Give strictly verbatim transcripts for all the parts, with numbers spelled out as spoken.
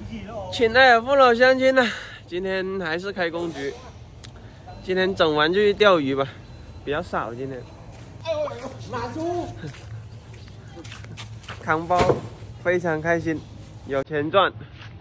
亲爱的父老乡亲呢，今天还是开工局，今天整完就去钓鱼吧，比较少今天。马叔，康包非常开心，有钱赚。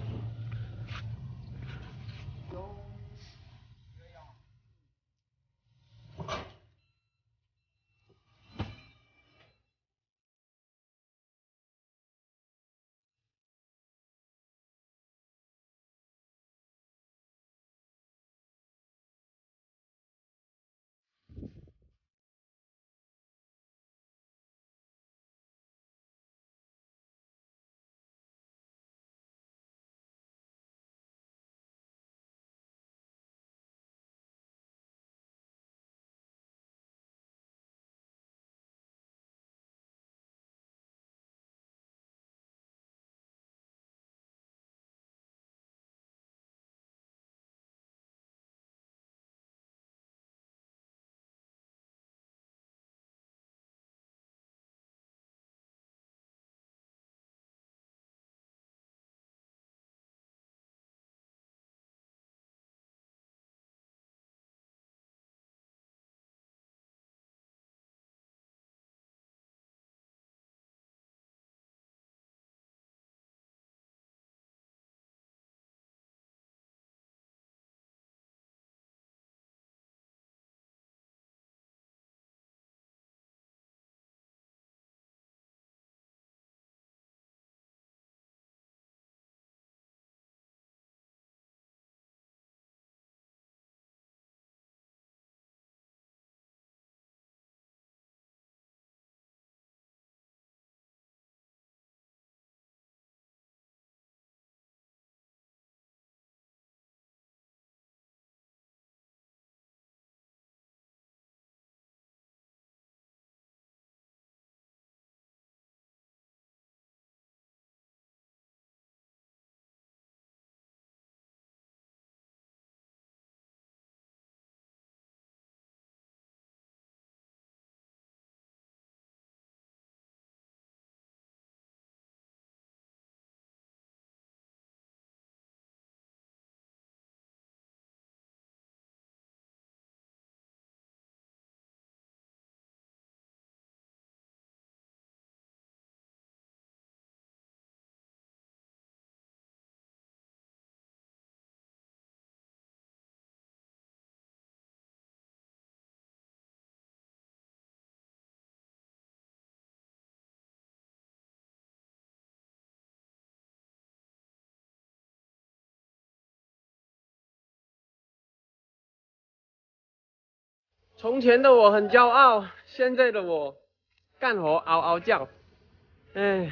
从前的我很骄傲，现在的我干活嗷嗷叫。哎，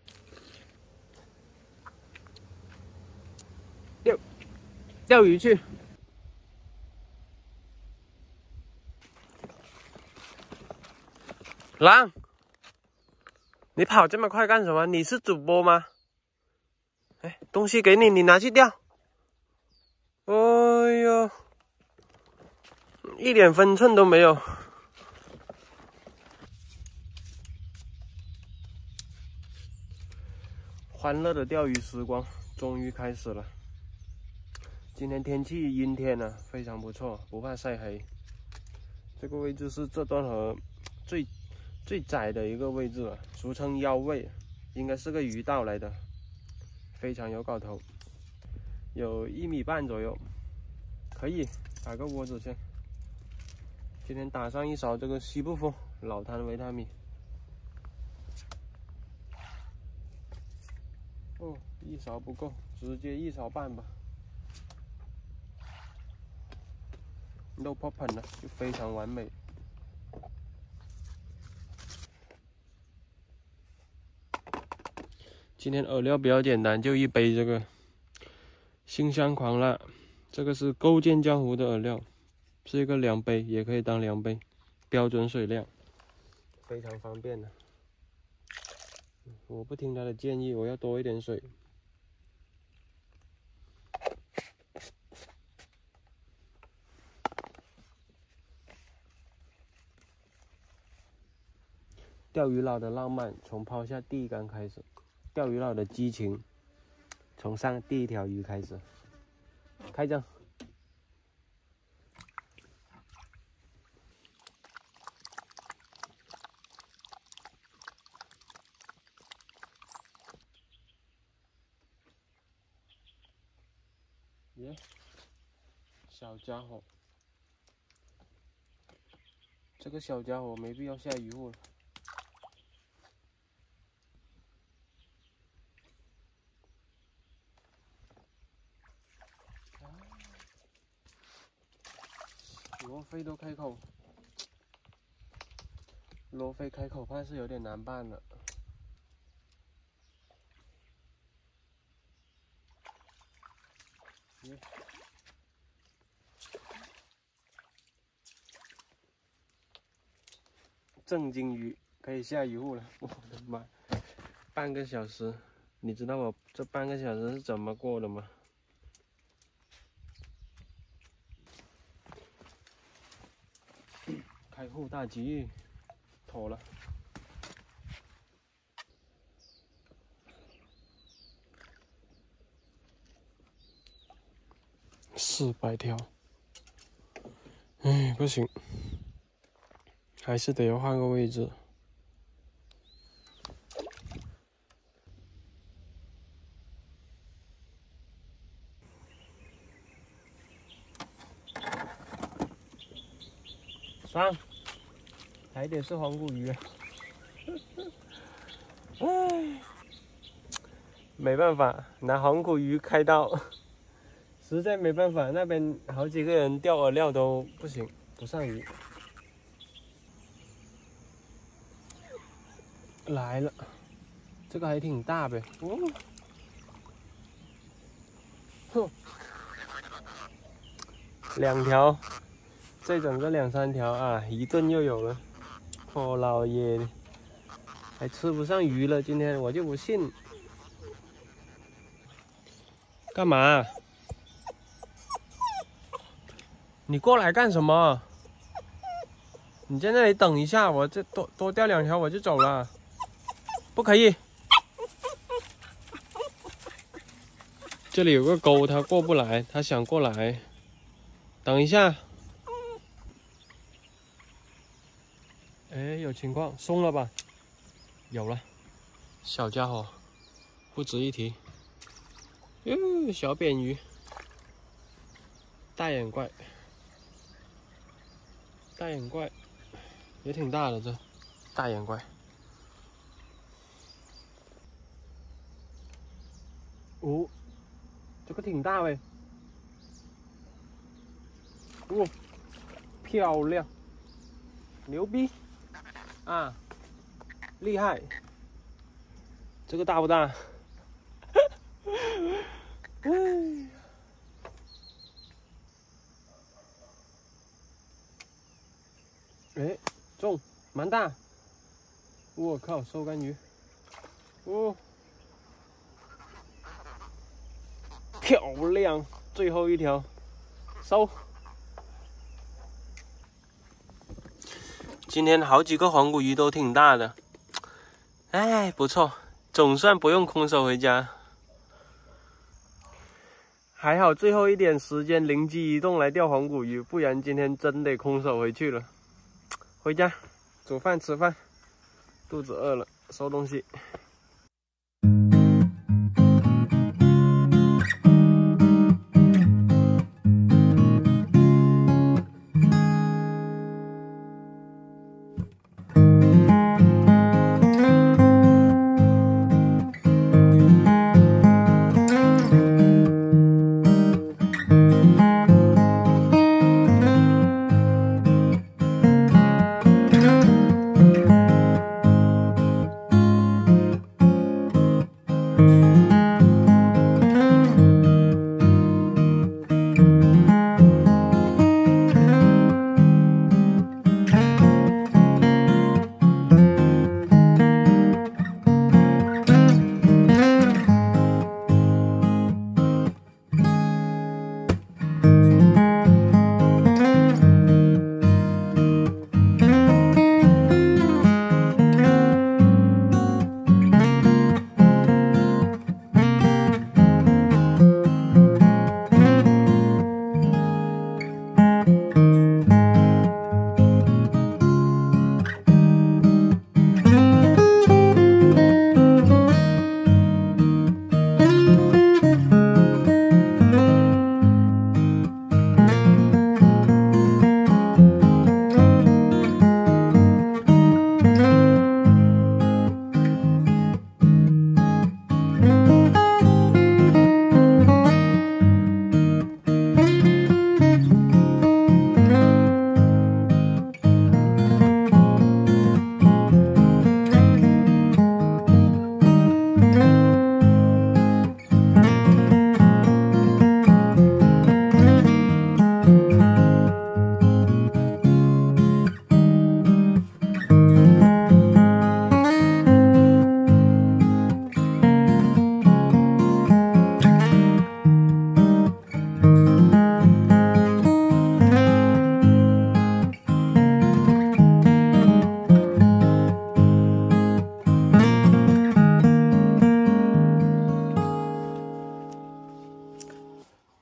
钓钓鱼去。狼，你跑这么快干什么？你是主播吗？哎，东西给你，你拿去钓。哎呦，一点分寸都没有。欢乐的钓鱼时光终于开始了。今天天气阴天呢、啊，非常不错，不怕晒黑。这个位置是这段河最最窄的一个位置了，俗称腰位，应该是个鱼道来的，非常有搞头，有一米半左右，可以打个窝子先。今天打上一勺这个西部风老坛维他命。哦，一勺不够，直接一勺半吧。漏泡盆了，就非常完美。今天饵料比较简单，就一杯这个星香狂辣，这个是勾践江湖的饵料，是一个量杯，也可以当量杯，标准水量，非常方便的。我不听他的建议，我要多一点水。钓鱼佬的浪漫从抛下第一竿开始，钓鱼佬的激情从上第一条鱼开始，开张。耶，小家伙，这个小家伙没必要下渔户了。 罗非都开口，罗非开口怕是有点难办了。耶正经鱼可以下渔户了，我的妈！半个小时，你知道我这半个小时是怎么过的吗？ 开户大吉，妥了。四百条，哎，不行，还是得要换个位置。上。 还得是黄骨鱼，唉，没办法，拿黄骨鱼开刀，实在没办法。那边好几个人钓饵料都不行，不上鱼。来了，这个还挺大呗，哦，哼，两条，再整个两三条啊，一顿又有了。 我老爷的，还吃不上鱼了，今天我就不信。干嘛？你过来干什么？你在那里等一下，我这多多钓两条我就走了。不可以。这里有个沟，他过不来，他想过来。等一下。 哎，有情况，松了吧？有了，小家伙，不值一提。哟，小扁鱼，大眼怪，大眼怪也挺大的，这大眼怪。哦，这个挺大呗。哦，漂亮，牛逼！ 啊，厉害！这个大不大？哎，中，蛮大！我靠，收干鱼！哦，漂亮！最后一条，收。 今天好几个黄骨鱼都挺大的，哎，不错，总算不用空手回家。还好最后一点时间灵机一动来钓黄骨鱼，不然今天真得空手回去了。回家煮饭吃饭，肚子饿了，收东西。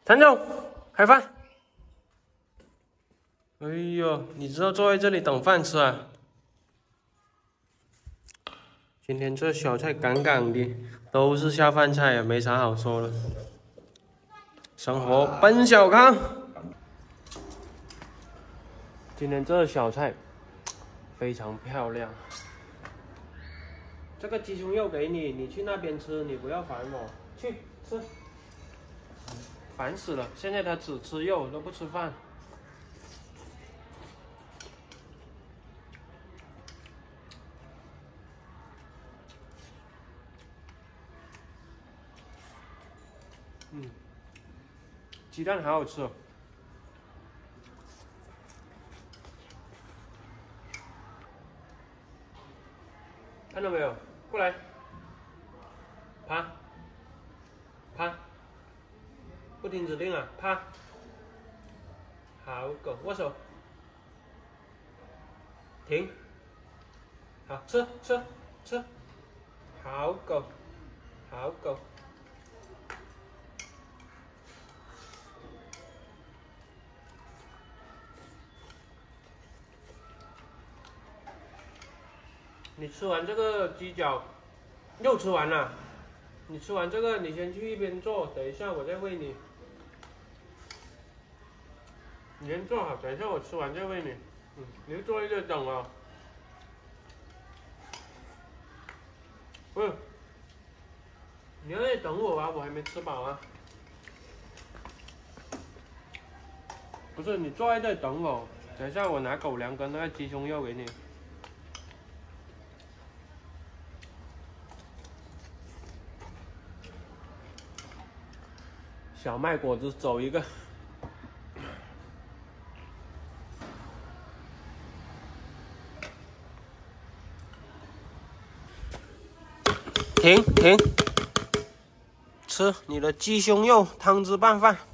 陈总，开饭。哎呦，你知道坐在这里等饭吃啊？今天这小菜杠杠的，都是下饭菜啊，没啥好说的。生活奔小康。今天这小菜非常漂亮。这个鸡胸肉给你，你去那边吃，你不要烦我，去吃。烦死了，现在他只吃肉都不吃饭。嗯，鸡蛋好好吃哦。看到没有？过来，爬，爬，不听指令啊，爬。好狗，握手，停。好，吃吃吃。好狗，好狗。你吃完这个鸡脚，肉吃完了。你吃完这个，你先去一边坐，等一下我再喂你。你先坐好，等一下我吃完再喂你。嗯，你就坐在这等啊。不是，你要在等我啊，我还没吃饱啊。不是，你坐在这等我，等一下我拿狗粮跟那个鸡胸肉给你。小麦果子走一个。停停，吃你的鸡胸肉汤汁拌饭。